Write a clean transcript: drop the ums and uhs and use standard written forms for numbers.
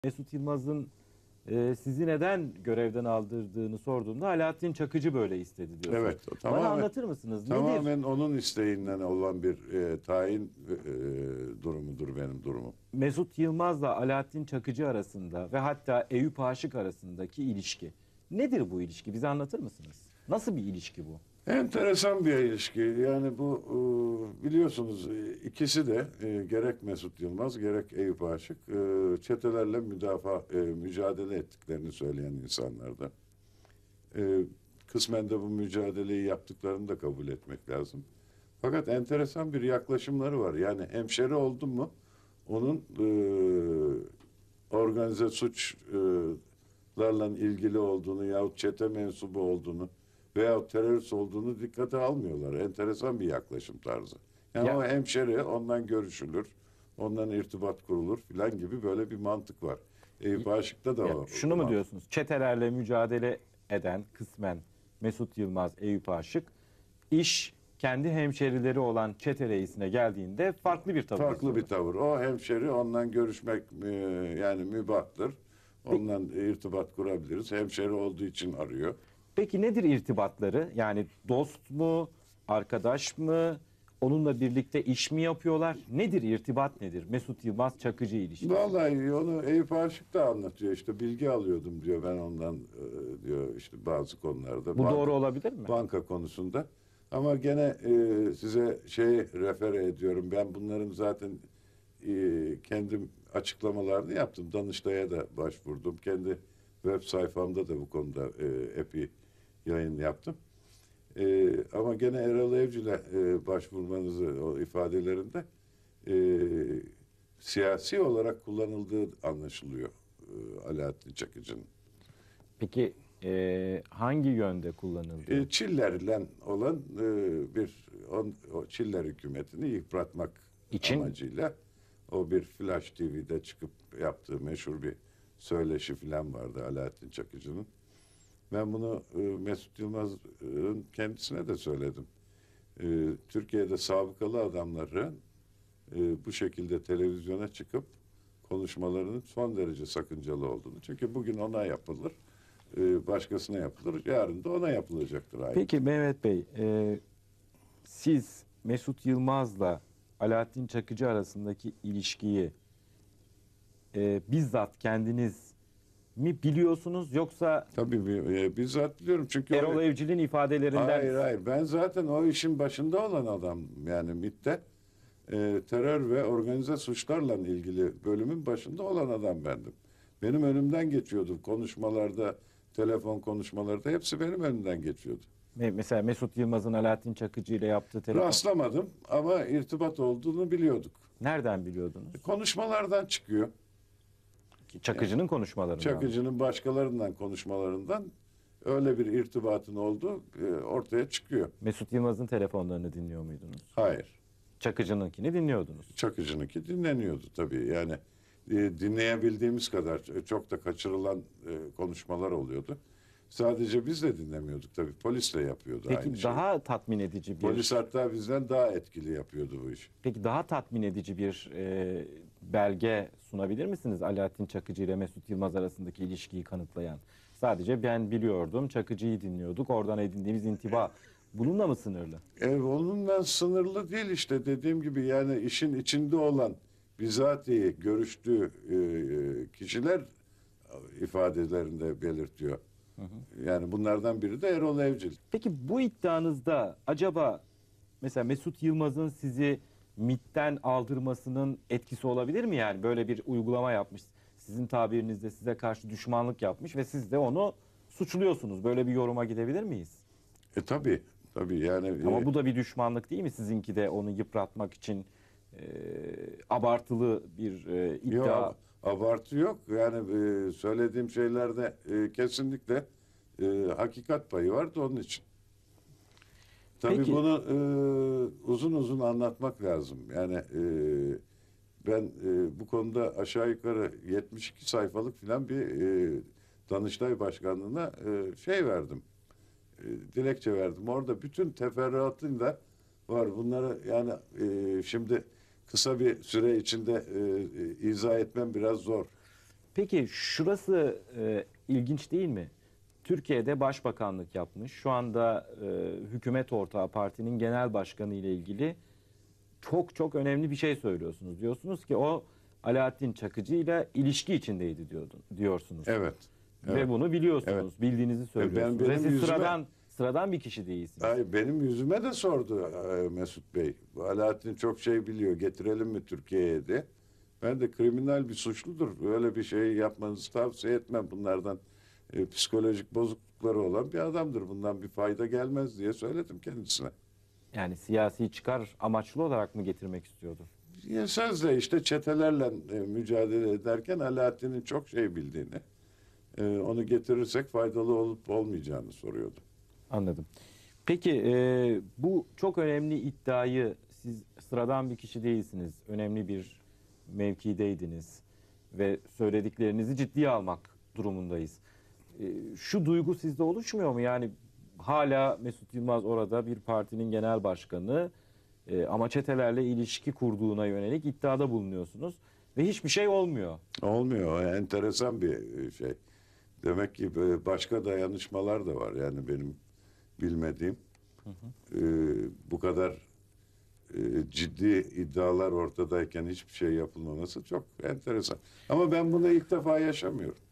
Mesut Yılmaz'ın sizi neden görevden aldırdığını sorduğumda Alaaddin Çakıcı böyle istedi diyorsunuz. Evet, o Bana tamamen, anlatır mısınız? tamamen Nedir onun isteğinden olan bir tayin durumudur benim durumum. Mesut Yılmaz'la Alaaddin Çakıcı arasında ve hatta Eyüp Aşık arasındaki ilişki? Nedir bu ilişki? Bize anlatır mısınız? Nasıl bir ilişki bu? Enteresan bir ilişki. Yani bu biliyorsunuz ikisi de gerek Mesut Yılmaz gerek Eyüp Aşık çetelerle mücadele ettiklerini söyleyen insanlardı. Kısmen de bu mücadeleyi yaptıklarını da kabul etmek lazım. Fakat enteresan bir yaklaşımları var. Yani hemşeri oldun mu onun organize suçlarla ilgili olduğunu yahut çete mensubu olduğunu veyahut terörist olduğunu dikkate almıyorlar. Enteresan bir yaklaşım tarzı. Yani Ya- o hemşeri, ondan görüşülür, ondan irtibat kurulur filan gibi böyle bir mantık var. Eyüp Aşık'ta da Ya, o şunu mu mantık. diyorsunuz? Çetelerle mücadele eden kısmen Mesut Yılmaz, Eyüp Aşık, iş kendi hemşerileri olan çete reisine geldiğinde farklı bir tavır Farklı bir izliyorlar. tavır. O hemşeri, ondan görüşmek yani mübahtır. Ondan irtibat kurabiliriz. Hemşeri olduğu için arıyor. Peki nedir irtibatları? Yani dost mu, arkadaş mı, onunla birlikte iş mi yapıyorlar? Nedir irtibat nedir? Mesut Yılmaz Çakıcı ilişkisi. Vallahi onu Eyüp Aşık da anlatıyor. İşte bilgi alıyordum diyor ben ondan diyor işte bazı konularda. Bu doğru olabilir mi? Banka konusunda. Ama gene size refere ediyorum. Ben bunların zaten kendim açıklamalarını yaptım. Danıştay'a da başvurdum. Kendi web sayfamda da bu konuda epey yayın yaptım. Ama gene Erol Evcil'e başvurmanızı o ifadelerinde siyasi olarak kullanıldığı anlaşılıyor Alaaddin Çakıcı'nın. Peki hangi yönde kullanıldı? Çiller'le olan o Çiller hükümetini yıpratmak İçin? amacıyla o bir Flash TV'de çıkıp yaptığı meşhur bir söyleşi falan vardı Alaaddin Çakıcı'nın. Ben bunu Mesut Yılmaz'ın kendisine de söyledim. Türkiye'de sabıkalı adamların bu şekilde televizyona çıkıp konuşmalarının son derece sakıncalı olduğunu. Çünkü bugün ona yapılır, başkasına yapılır, yarın da ona yapılacaktır aynı. Peki Mehmet Bey, siz Mesut Yılmaz'la Alaaddin Çakıcı arasındaki ilişkiyi bizzat kendiniz mi biliyorsunuz yoksa Tabii bizzat biliyorum çünkü Erol Evcil'in ifadelerinden Hayır. Ben zaten o işin başında olan adam yani MİT'te terör ve organize suçlarla ilgili bölümün başında olan adam bendim. Benim önümden geçiyordu konuşmalarda, telefon konuşmalarda hepsi benim önümden geçiyordu. mesela Mesut Yılmaz'ın Alaaddin Çakıcı ile yaptığı telefon. Rastlamadım ama irtibat olduğunu biliyorduk. Nereden biliyordunuz? Konuşmalardan çıkıyor. Çakıcı'nın konuşmalarından. Çakıcı'nın başkalarından konuşmalarından öyle bir irtibatın olduğu ortaya çıkıyor. Mesut Yılmaz'ın telefonlarını dinliyor muydunuz? Hayır. Çakıcı'nınkini dinliyordunuz. Çakıcı'nınki dinleniyordu tabii. Yani dinleyebildiğimiz kadar çok da kaçırılan konuşmalar oluyordu. Sadece biz de dinlemiyorduk tabii. Polis de yapıyordu aynı Peki şeyi. daha tatmin edici bir Polis hatta bizden daha etkili yapıyordu bu işi. Peki daha tatmin edici bir belge sunabilir misiniz Alaaddin Çakıcı ile Mesut Yılmaz arasındaki ilişkiyi kanıtlayan? Sadece ben biliyordum, Çakıcı'yı dinliyorduk, oradan edindiğimiz intiba bununla mı sınırlı? Onunla sınırlı değil işte dediğim gibi yani işin içinde olan bizatihi görüştüğü kişiler ifadelerinde belirtiyor. Yani bunlardan biri de Erol Evcil. Peki bu iddianızda acaba mesela Mesut Yılmaz'ın sizi MİT'ten aldırmasının etkisi olabilir mi? Yani böyle bir uygulama yapmış, sizin tabirinizde size karşı düşmanlık yapmış ve siz de onu suçluyorsunuz. Böyle bir yoruma gidebilir miyiz? Tabii yani Ama bu da bir düşmanlık değil mi? Sizinki de onu yıpratmak için abartılı bir iddia. yok, abartı yok. Yani söylediğim şeylerde kesinlikle hakikat payı var da onun için. Tabii Peki. bunu uzun uzun anlatmak lazım. Yani ben bu konuda aşağı yukarı 72 sayfalık falan bir Danıştay Başkanlığı'na verdim. Dilekçe verdim. Orada bütün teferruatıyla var. Bunları yani şimdi kısa bir süre içinde izah etmem biraz zor. Peki şurası ilginç değil mi? Türkiye'de başbakanlık yapmış. Şu anda hükümet ortağı partinin genel başkanı ile ilgili çok çok önemli bir şey söylüyorsunuz. Diyorsunuz ki o Alaaddin Çakıcı ile ilişki içindeydi diyorsunuz. Evet. Ve Evet. bunu biliyorsunuz. Bildiğinizi söylüyorsunuz. benim Ve siz yüzüme- sıradan bir kişi değilsiniz. Ay, benim yüzüme de sordu Mesut Bey. Alaaddin çok şey biliyor. Getirelim mi Türkiye'ye de. Ben de kriminal bir suçludur. Böyle bir şey yapmanızı tavsiye etmem. Bunlardan psikolojik bozuklukları olan bir adamdır. Bundan bir fayda gelmez diye söyledim kendisine. Yani siyasi çıkar amaçlı olarak mı getirmek istiyordu? Ya sözle işte çetelerle mücadele ederken Alaaddin'in çok şey bildiğini, onu getirirsek faydalı olup olmayacağını soruyordu. Anladım. Peki bu çok önemli iddiayı siz sıradan bir kişi değilsiniz. Önemli bir mevkideydiniz ve söylediklerinizi ciddiye almak durumundayız. Şu duygu sizde oluşmuyor mu? Yani hala Mesut Yılmaz orada bir partinin genel başkanı ama çetelerle ilişki kurduğuna yönelik iddiada bulunuyorsunuz ve hiçbir şey olmuyor. Olmuyor. O enteresan bir şey. Demek ki başka dayanışmalar da var. Yani benim bilmediğim. Bu kadar ciddi iddialar ortadayken hiçbir şey yapılmaması çok enteresan. Ama ben bunu ilk defa yaşamıyorum.